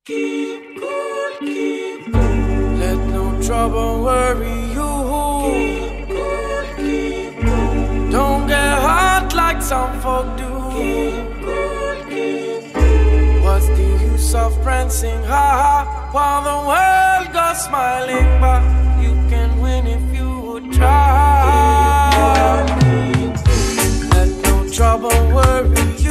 Keep cool, keep cool. Let no trouble worry you. Keep cool, keep cool. Don't get hot like some folk do. Keep cool, keep cool. What's the use of prancing ha while the world goes smiling? But you can win if you would try. Let no trouble worry you.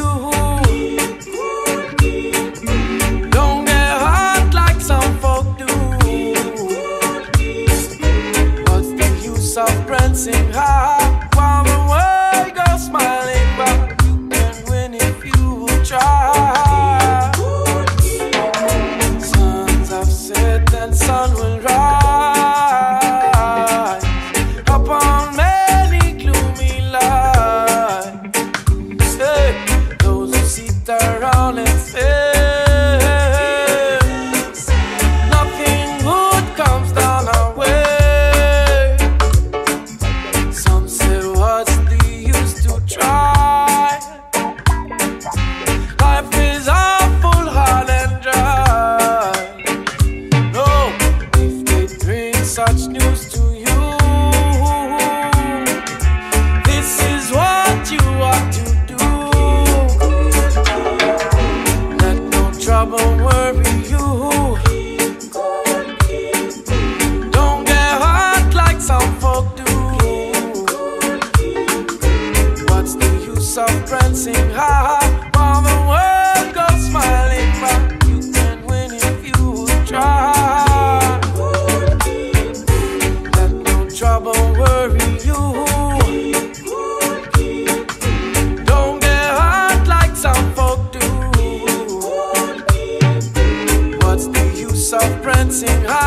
Of prancing high while the world goes smiling, but you can win if you try. Sons of Satan, sun will rise upon many gloomy lights. Hey, those who sit around and say nothing good comes down our way. Such news to you. This is what you ought to do. Let no trouble worry you. Don't get hot like some folk do. What's the use of prancing high while the world goes smiling? But you can win if you try. Trouble worry you. Don't get hot like some folk do. What's the use of prancing high?